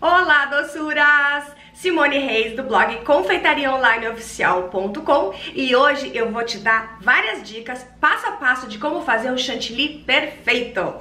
Olá, doçuras! Simone Reis do blog confeitariaonlineoficial.com e hoje eu vou te dar várias dicas passo a passo de como fazer um chantilly perfeito.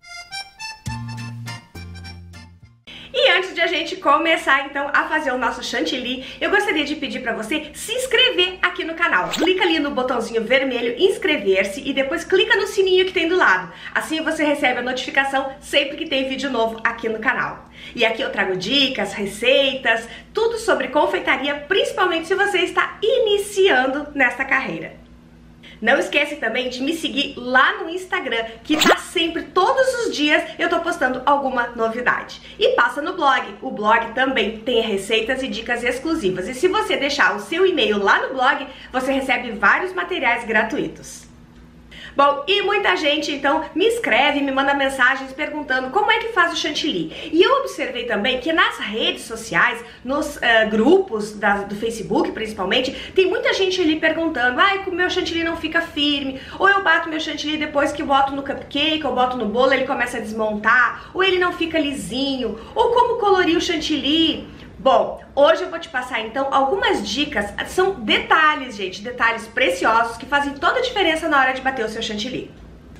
E antes de a gente começar então a fazer o nosso chantilly, eu gostaria de pedir para você se inscrever aqui no canal. Clica ali no botãozinho vermelho inscrever-se e depois clica no sininho que tem do lado. Assim você recebe a notificação sempre que tem vídeo novo aqui no canal. E aqui eu trago dicas, receitas, tudo sobre confeitaria, principalmente se você está iniciando nessa carreira. Não esquece também de me seguir lá no Instagram, que tá sempre, todos os dias, eu tô postando alguma novidade. E passa no blog. O blog também tem receitas e dicas exclusivas. E se você deixar o seu e-mail lá no blog, você recebe vários materiais gratuitos. Bom, e muita gente então me escreve, me manda mensagens perguntando como é que faz o chantilly. E eu observei também que nas redes sociais, nos grupos do Facebook principalmente, tem muita gente ali perguntando: ai, o meu chantilly não fica firme, ou eu bato meu chantilly depois que eu boto no cupcake, ou boto no bolo, ele começa a desmontar, ou ele não fica lisinho, ou como colorir o chantilly. Bom, hoje eu vou te passar então algumas dicas, são detalhes, gente, detalhes preciosos que fazem toda a diferença na hora de bater o seu chantilly.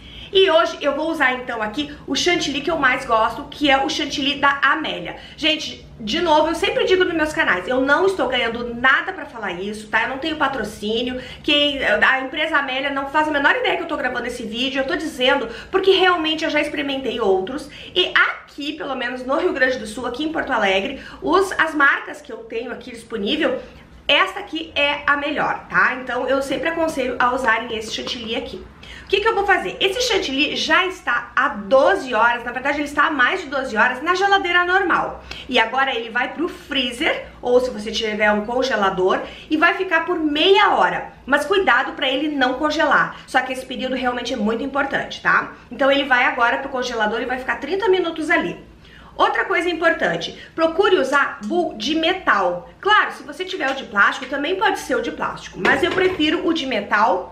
E hoje eu vou usar então aqui o chantilly que eu mais gosto, que é o chantilly da Amélia. Gente, de novo, eu sempre digo nos meus canais, eu não estou ganhando nada pra falar isso, tá? Eu não tenho patrocínio, a empresa Amélia não faz a menor ideia que eu tô gravando esse vídeo, eu tô dizendo porque realmente eu já experimentei outros e aqui, pelo menos no Rio Grande do Sul, aqui em Porto Alegre, as marcas que eu tenho aqui disponível, esta aqui é a melhor, tá? Então eu sempre aconselho a usarem esse chantilly aqui. O que eu vou fazer? Esse chantilly já está há 12 horas, na verdade ele está há mais de 12 horas na geladeira normal. E agora ele vai pro freezer, ou se você tiver um congelador, e vai ficar por meia hora. Mas cuidado para ele não congelar, só que esse período realmente é muito importante, tá? Então ele vai agora pro congelador e vai ficar 30 minutos ali. Outra coisa importante, procure usar bowl de metal. Claro, se você tiver o de plástico, também pode ser o de plástico, mas eu prefiro o de metal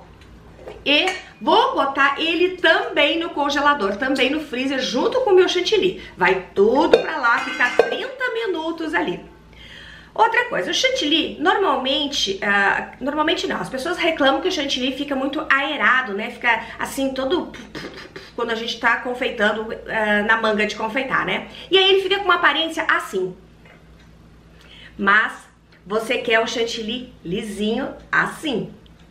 e vou botar ele também no congelador, também no freezer, junto com o meu chantilly. Vai tudo pra lá, ficar 30 minutos ali. Outra coisa, o chantilly, normalmente não, as pessoas reclamam que o chantilly fica muito aerado, né? Fica assim, todo... quando a gente tá confeitando na manga de confeitar, né? E aí ele fica com uma aparência assim. Mas você quer o chantilly lisinho assim.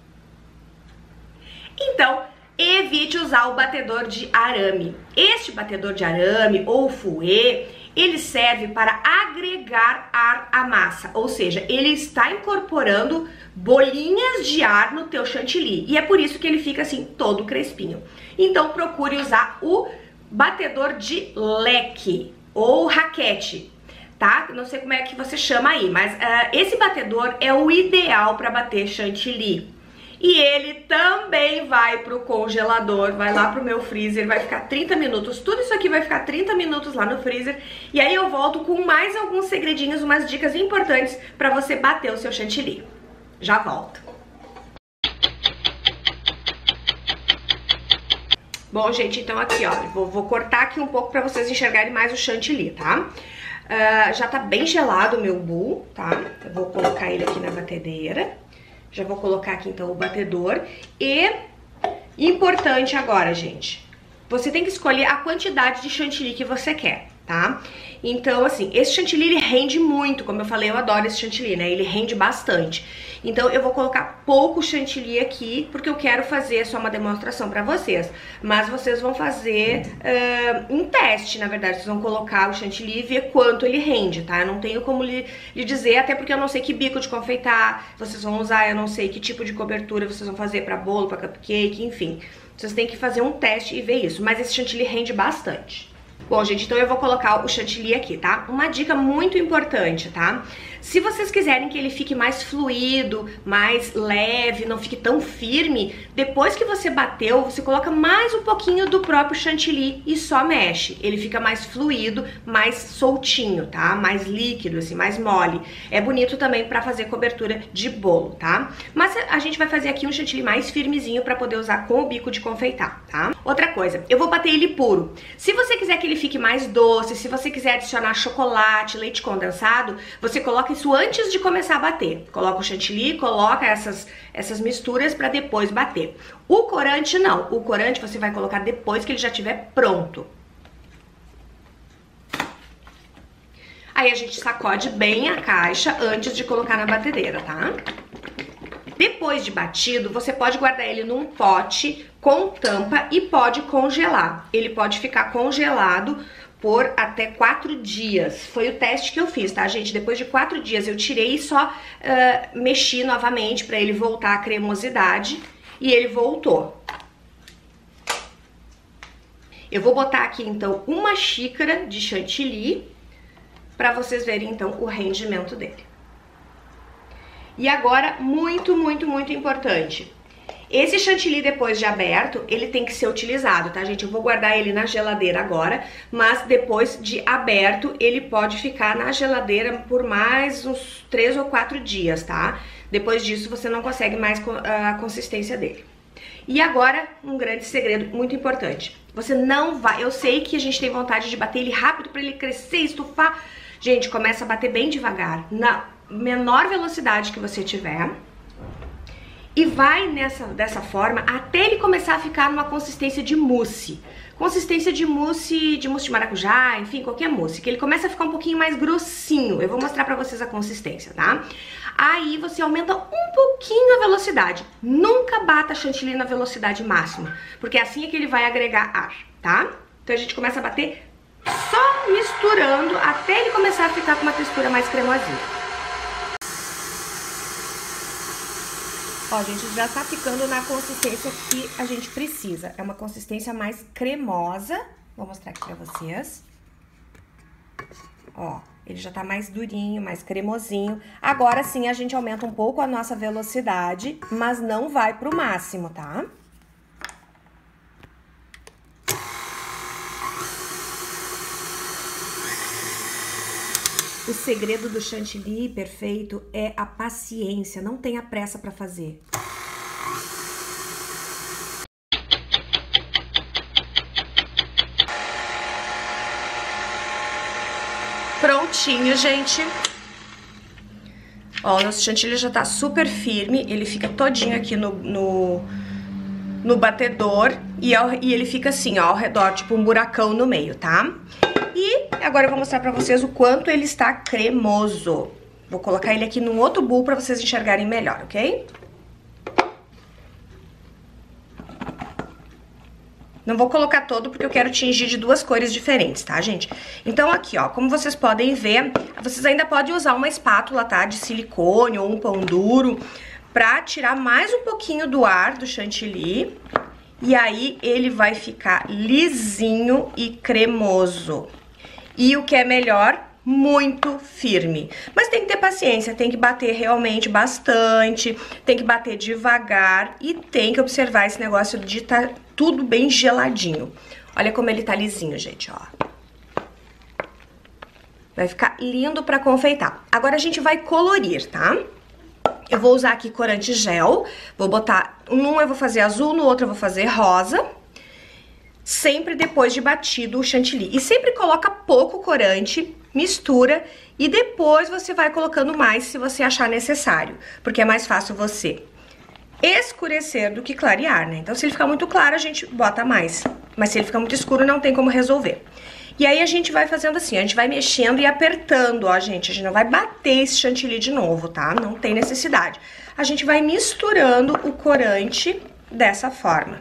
Então, evite usar o batedor de arame. Este batedor de arame ou fouet, ele serve para agregar ar à massa, ou seja, ele está incorporando bolinhas de ar no teu chantilly e é por isso que ele fica assim todo crespinho. Então procure usar o batedor de leque ou raquete, tá? Não sei como é que você chama aí, mas esse batedor é o ideal para bater chantilly. E ele também vai pro congelador, vai lá pro meu freezer, vai ficar 30 minutos. Tudo isso aqui vai ficar 30 minutos lá no freezer. E aí eu volto com mais alguns segredinhos, umas dicas importantes pra você bater o seu chantilly. Já volto. Bom, gente, então aqui, ó, vou cortar aqui um pouco pra vocês enxergarem mais o chantilly, tá? Já tá bem gelado o meu bowl, tá? Eu vou colocar ele aqui na batedeira. Já vou colocar aqui então o batedor e importante agora, gente, você tem que escolher a quantidade de chantilly que você quer, tá? Então assim, esse chantilly ele rende muito, como eu falei, eu adoro esse chantilly, né? Ele rende bastante. Então eu vou colocar pouco chantilly aqui, porque eu quero fazer só uma demonstração pra vocês. Mas vocês vão fazer um teste, na verdade. Vocês vão colocar o chantilly e ver quanto ele rende, tá? Eu não tenho como lhe dizer, até porque eu não sei que bico de confeitar vocês vão usar, eu não sei que tipo de cobertura vocês vão fazer pra bolo, pra cupcake, enfim. Vocês têm que fazer um teste e ver isso. Mas esse chantilly rende bastante. Bom, gente, então eu vou colocar o chantilly aqui, tá? Uma dica muito importante, tá? Se vocês quiserem que ele fique mais fluido, mais leve, não fique tão firme, depois que você bateu, você coloca mais um pouquinho do próprio chantilly e só mexe. Ele fica mais fluido, mais soltinho, tá? Mais líquido, assim, mais mole. É bonito também pra fazer cobertura de bolo, tá? Mas a gente vai fazer aqui um chantilly mais firmezinho pra poder usar com o bico de confeitar, tá? Outra coisa, eu vou bater ele puro. Se você quiser que ele ele fique mais doce, se você quiser adicionar chocolate, leite condensado, você coloca isso antes de começar a bater. Coloca o chantilly, coloca essas misturas para depois bater. O corante não, o corante você vai colocar depois que ele já estiver pronto. Aí a gente sacode bem a caixa antes de colocar na batedeira, tá? Depois de batido, você pode guardar ele num pote com tampa e pode congelar. Ele pode ficar congelado por até 4 dias. Foi o teste que eu fiz, tá, gente? Depois de 4 dias eu tirei e só mexi novamente para ele voltar à cremosidade e ele voltou. Eu vou botar aqui, então, 1 xícara de chantilly para vocês verem, então, o rendimento dele. E agora, muito, muito, muito importante. Esse chantilly, depois de aberto, ele tem que ser utilizado, tá, gente? Eu vou guardar ele na geladeira agora, mas depois de aberto, ele pode ficar na geladeira por mais uns 3 ou 4 dias, tá? Depois disso, você não consegue mais a consistência dele. E agora, um grande segredo muito importante. Você não vai... Eu sei que a gente tem vontade de bater ele rápido para ele crescer, estufar. Gente, começa a bater bem devagar, na menor velocidade que você tiver. E vai dessa forma até ele começar a ficar numa consistência de mousse. Consistência de mousse de maracujá, enfim, qualquer mousse. Que ele começa a ficar um pouquinho mais grossinho. Eu vou mostrar pra vocês a consistência, tá? Aí você aumenta um pouquinho a velocidade. Nunca bata chantilly na velocidade máxima, porque assim é que ele vai agregar ar, tá? Então a gente começa a bater só misturando até ele começar a ficar com uma textura mais cremosinha. Ó, gente, já tá ficando na consistência que a gente precisa. É uma consistência mais cremosa. Vou mostrar aqui pra vocês. Ó, ele já tá mais durinho, mais cremosinho. Agora sim a gente aumenta um pouco a nossa velocidade, mas não vai pro máximo, tá? O segredo do chantilly perfeito é a paciência, não tenha pressa para fazer. Prontinho, gente. Ó, o nosso chantilly já tá super firme, ele fica todinho aqui no batedor e ele fica assim, ó, ao redor, tipo um buracão no meio, tá? E agora eu vou mostrar pra vocês o quanto ele está cremoso. Vou colocar ele aqui num outro bowl pra vocês enxergarem melhor, ok? Não vou colocar todo porque eu quero tingir de 2 cores diferentes, tá, gente? Então aqui, ó, como vocês podem ver, vocês ainda podem usar uma espátula, tá, de silicone ou um pão duro pra tirar mais um pouquinho do ar do chantilly. E aí ele vai ficar lisinho e cremoso. E o que é melhor, muito firme. Mas tem que ter paciência, tem que bater realmente bastante, tem que bater devagar e tem que observar esse negócio de tá tudo bem geladinho. Olha como ele tá lisinho, gente, ó. Vai ficar lindo pra confeitar. Agora a gente vai colorir, tá? Eu vou usar aqui corante gel, vou botar, num eu vou fazer azul, no outro eu vou fazer rosa. Sempre depois de batido o chantilly. E sempre coloca pouco corante, mistura e depois você vai colocando mais se você achar necessário. Porque é mais fácil você escurecer do que clarear, né? Então se ele ficar muito claro a gente bota mais. Mas se ele ficar muito escuro não tem como resolver. E aí a gente vai fazendo assim, a gente vai mexendo e apertando, ó, gente. A gente não vai bater esse chantilly de novo, tá? Não tem necessidade. A gente vai misturando o corante dessa forma.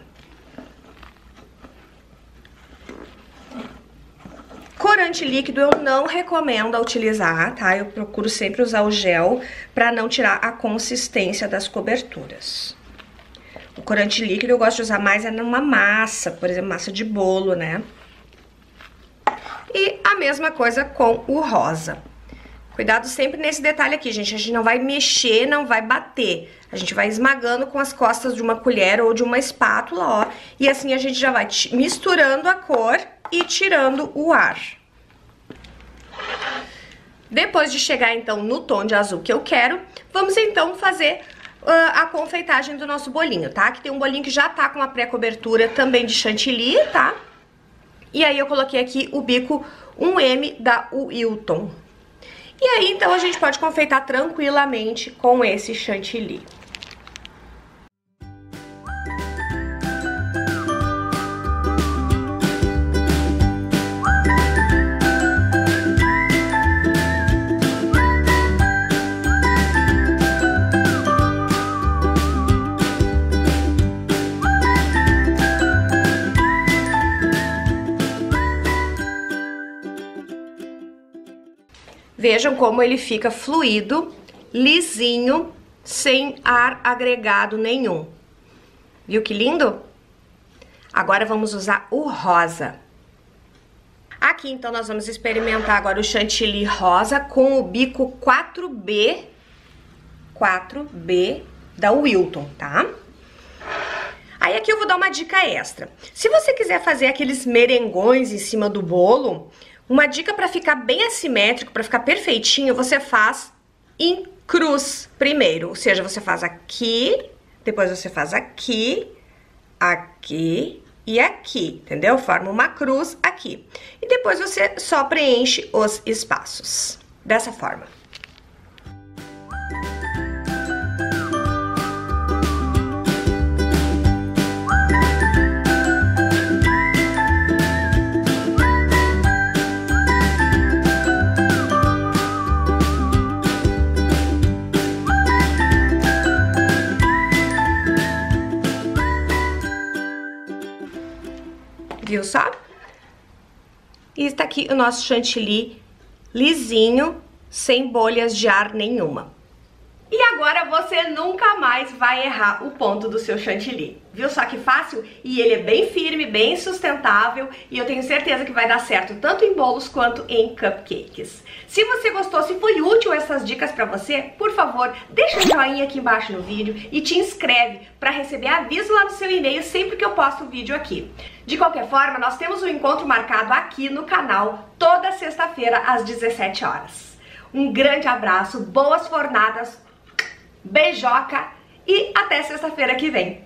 Corante líquido eu não recomendo utilizar, tá? Eu procuro sempre usar o gel pra não tirar a consistência das coberturas. O corante líquido eu gosto de usar mais numa massa, por exemplo, massa de bolo, né? E a mesma coisa com o rosa. Cuidado sempre nesse detalhe aqui, gente. A gente não vai mexer, não vai bater. A gente vai esmagando com as costas de uma colher ou de uma espátula, ó. E assim a gente já vai misturando a cor e tirando o ar. Depois de chegar, então, no tom de azul que eu quero, vamos, então, fazer a confeitagem do nosso bolinho, tá? Que tem um bolinho que já tá com uma pré-cobertura também de chantilly, tá? E aí eu coloquei aqui o bico 1M da Wilton. E aí, então, a gente pode confeitar tranquilamente com esse chantilly. Vejam como ele fica fluido, lisinho, sem ar agregado nenhum. Viu que lindo? Agora vamos usar o rosa. Aqui, então, nós vamos experimentar agora o chantilly rosa com o bico 4B da Wilton, tá? Aí aqui eu vou dar uma dica extra. Se você quiser fazer aqueles merengões em cima do bolo, uma dica para ficar bem assimétrico, para ficar perfeitinho, você faz em cruz primeiro. Ou seja, você faz aqui, depois você faz aqui, aqui e aqui, entendeu? Forma uma cruz aqui. E depois você só preenche os espaços. Dessa forma. Viu só? E está aqui o nosso chantilly lisinho, sem bolhas de ar nenhuma. E agora você nunca mais vai errar o ponto do seu chantilly. Viu só que fácil? E ele é bem firme, bem sustentável e eu tenho certeza que vai dar certo tanto em bolos quanto em cupcakes. Se você gostou, se foi útil essas dicas pra você, por favor, deixa um joinha aqui embaixo no vídeo e te inscreve para receber aviso lá no seu e-mail sempre que eu posto um vídeo aqui. De qualquer forma, nós temos um encontro marcado aqui no canal toda sexta-feira às 17 horas. Um grande abraço, boas fornadas, beijoca e até sexta-feira que vem.